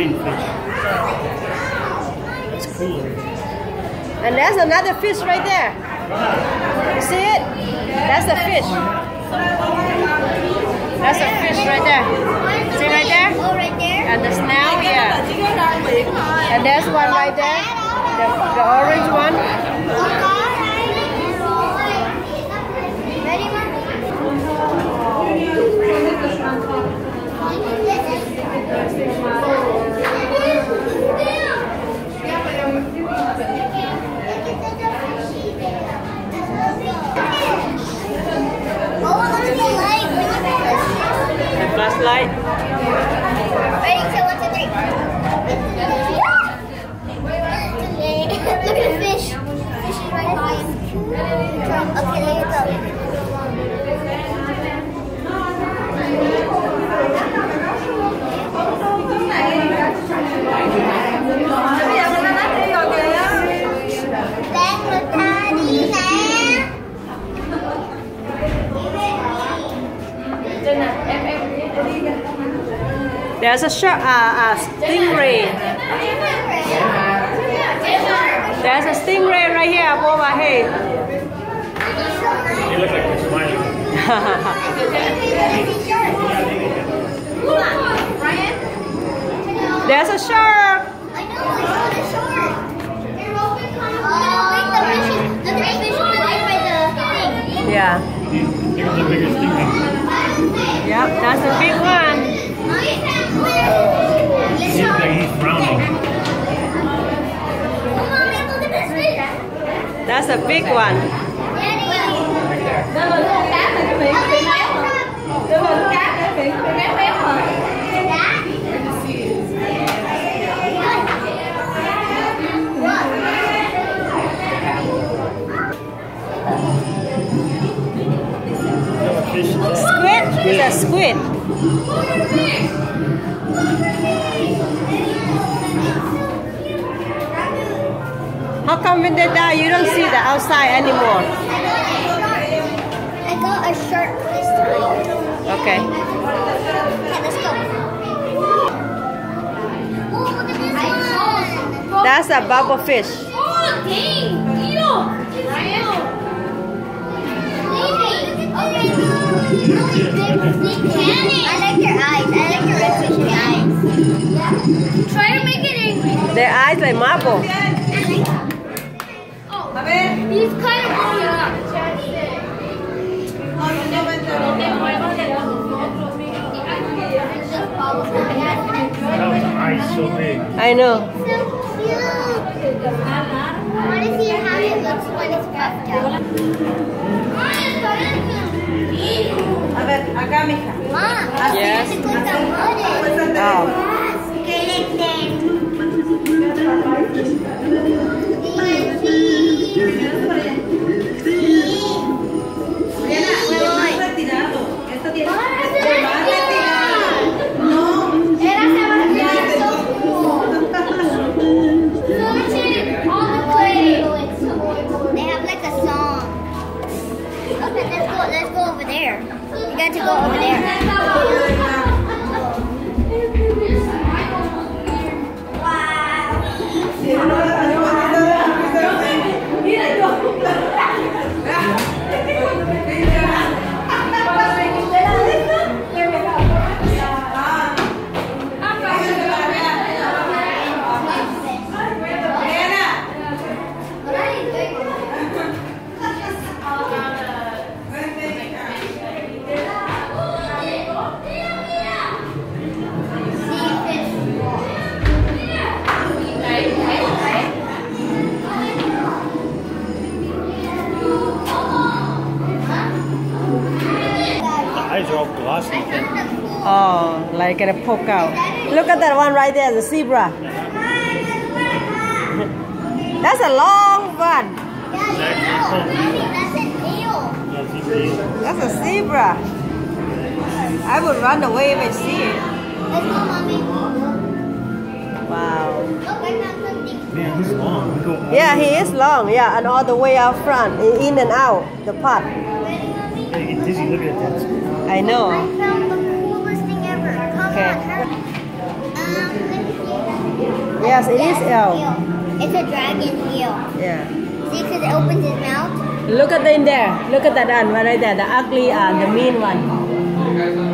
green fish. It's cooler. And there's another fish right there. You see it? That's the fish. That's a fish right there. See right there? Oh, right there? And the snail, yeah. And there's one right there. The orange one. Ready, one? The flashlight. Ready, two, one, two, three. Look at the fish. Fish is right by him. Okay, there you go. There's a shark, stingray. There's a stingray right here above our head. They look like they're smiling. There's a shark. I know, I saw the shark. The fish is right by the thing. Yeah. Here's the biggest thing. Yep, that's a big one. He's like he's frowning. That's a big one. Squid? It's a squid. How come when they die you don't see the outside anymore? I got a shark this time. Okay. Okay, let's go. Oh, look at this one. That's a bubble fish. Oh, dang. I like your eyes. I like your red fishy eyes. Try to make it angry. Their eyes like marble. He's kind of blowing up. How the eyes so big. I know. So cute. I want to see how it looks when it's puffed out. Mom, Yes. it's like the wood. Oh. They have like a song. Okay, let's go over there. You got to go over there. Eyes are all glossy. Oh, like gonna poke out. Look at that one right there, the zebra. That's a long one. That's a zebra. I would run away if I see it. Let's go, Mommy. Wow. Look, I found something. Man, he's long. We go all Yeah, the way he is up. long. Yeah, and all the way out front, in and out the pot. Ready, Mommy? Hey, get dizzy looking at that. I know. I found the coolest thing ever. Come Okay. on, hurry. Let me see. Yes, it is eel. It's a dragon eel. Yeah. See, because it opens its mouth. Look at in there. Look at that one right there. The ugly, the mean one.